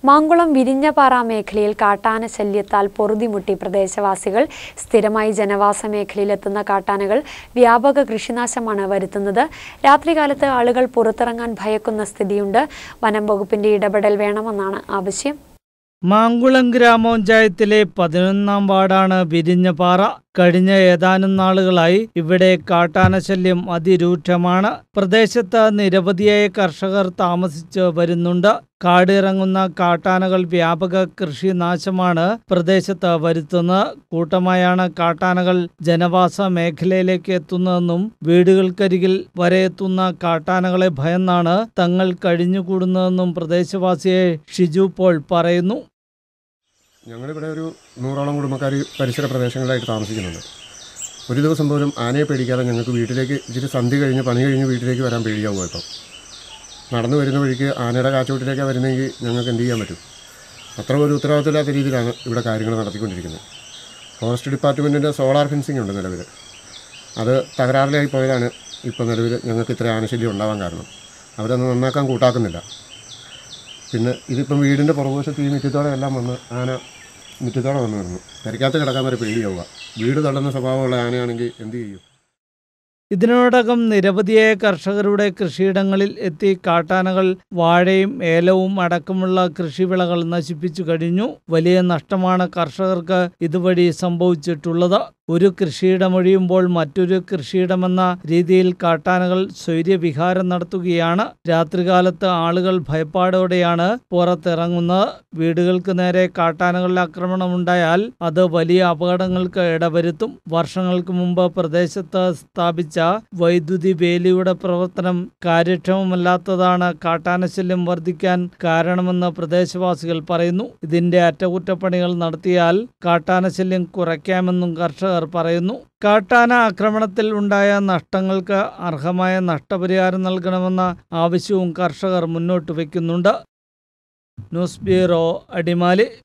മാങ്കുളം വിരിഞ്ഞപാറ മേഖലയിൽ കാട്ടാന ശല്യത്താൽ പൊറുതിമുട്ടി പ്രദേശവാസികൾ. സ്ഥിരമായി ജനവാസ മേഖലയിലെത്തുന്ന കാട്ടാനകൾ വ്യാപക കൃഷിനാശമാണ് വരുത്തുന്നത്. രാത്രികാലത്ത് ആളുകൾ പുറത്തിറങ്ങാൻ ഭയക്കുന്ന സ്ഥിതിയുണ്ട്. വനം വകുപ്പിന്റെ ഇടപെടൽ വേണമെന്നാണ് ആവശ്യം. മാങ്കുളം ഗ്രാമപഞ്ചായത്തിലെ 11-ാം വാർഡാണ് വിരിഞ്ഞപാറ. കഴിഞ്ഞ ഏതാനും നാളുകളായി ഇവിടെ കാട്ടാനശല്യം അതിരൂക്ഷമാണ്. പ്രദേശത്ത് നിരവധിയായ കർഷകർ താമസിച്ച് വരുന്നുണ്ട്. കാടിറങ്ങുന്ന കാട്ടാനകൾ വ്യാപക കൃഷിനാശമാണ് പ്രദേശത്ത് വരുത്തുന്നത്. കൂട്ടമായാണ് കാട്ടാനകൾ ജനവാസ മേഖലയിലേക്ക് എത്തുന്നതെന്നും വീടുകൾക്കരികിൽ വരെ എത്തുന്ന കാട്ടാനകളെ ഭയന്നാണ് തങ്ങൾ കഴിഞ്ഞുകൂടുന്നതെന്നും പ്രദേശവാസിയെ ഷിജു പോൾ പറയുന്നു. ഞങ്ങളിവിടെ ഒരു 100ഓളം കുടുംബക്കാർ പരിസര പ്രദേശങ്ങളിലായിട്ട് താമസിക്കുന്നുണ്ട്. ഒരു ദിവസം പോലും ആനയെ പേടിക്കാതെ ഞങ്ങൾക്ക് വീട്ടിലേക്ക് ഇച്ചിരി സന്ധ്യ കഴിഞ്ഞ് പണി കഴിഞ്ഞ് വീട്ടിലേക്ക് വരാൻ പേടിയാവുക. ഇപ്പം നടന്നു വരുന്ന വഴിക്ക് ആനയുടെ കാച്ചുവട്ടിലേക്കാണ് വരുന്നതെങ്കിൽ ഞങ്ങൾക്ക് എന്ത് ചെയ്യാൻ പറ്റും? അത്ര ഒരു ഉത്തരവാദിത്തമില്ലാത്ത രീതിയിലാണ് ഇവിടെ കാര്യങ്ങൾ നടത്തിക്കൊണ്ടിരിക്കുന്നത്. ഫോറസ്റ്റ് ഡിപ്പാർട്ട്മെൻറ്റിൻ്റെ സോളാർ ഫെൻസിങ് ഉണ്ട് നിലവിൽ. അത് തകരാറിലായി പോയതാണ് ഇപ്പോൾ നിലവിൽ ഞങ്ങൾക്ക് ഇത്ര ആനശല്യം ഉണ്ടാവാൻ കാരണം. അവരൊന്നും നന്നാക്കാൻ കൂട്ടാക്കുന്നില്ല. പിന്നെ ഇതിപ്പം വീടിൻ്റെ പുറകുവശത്ത് ഈ മുറ്റത്തോടെ എല്ലാം വന്ന് ആന മുറ്റത്തോടെ വന്ന് വരുന്നു. പെരയ്ക്കകത്ത് കിടക്കാൻ വരെ പേടിയാവുക. വീട് തള്ളുന്ന സ്വഭാവമുള്ള ആനയാണെങ്കിൽ എന്ത് ചെയ്യും? ഇതിനോടകം നിരവധിയായ കർഷകരുടെ കൃഷിയിടങ്ങളിൽ എത്തി കാട്ടാനകൾ വാഴയും ഏലവും അടക്കമുള്ള കൃഷിവിളകൾ നശിപ്പിച്ചു കഴിഞ്ഞു. വലിയ നഷ്ടമാണ് കർഷകർക്ക് ഇതുവഴി സംഭവിച്ചിട്ടുള്ളത്. ഒരു കൃഷിയിടമൊഴിയുമ്പോൾ മറ്റൊരു കൃഷിയിടമെന്ന രീതിയിൽ കാട്ടാനകൾ സ്വൈര്യവിഹാരം നടത്തുകയാണ്. രാത്രികാലത്ത് ആളുകൾ ഭയപ്പാടോടെയാണ് പുറത്തിറങ്ങുന്നത്. വീടുകൾക്ക് നേരെ കാട്ടാനകളുടെ ആക്രമണമുണ്ടായാൽ അത് വലിയ അപകടങ്ങൾക്ക് ഇടവരുത്തും. വർഷങ്ങൾക്ക് മുമ്പ് പ്രദേശത്ത് സ്ഥാപിച്ച വൈദ്യുതി വേലിയുടെ പ്രവർത്തനം കാര്യക്ഷമമല്ലാത്തതാണ് കാട്ടാനശല്യം വർദ്ധിക്കാൻ കാരണമെന്ന് പ്രദേശവാസികൾ പറയുന്നു. ഇതിന്റെ അറ്റകുറ്റപ്പണികൾ നടത്തിയാൽ കാട്ടാനശല്യം കുറയ്ക്കാമെന്നും കർഷകർ പറയുന്നു. കാട്ടാന ആക്രമണത്തിൽ ഉണ്ടായ നഷ്ടങ്ങൾക്ക് അർഹമായ നഷ്ടപരിഹാരം നൽകണമെന്ന ആവശ്യവും കർഷകർ മുന്നോട്ട് വയ്ക്കുന്നുണ്ട്. News bureau, Adimali.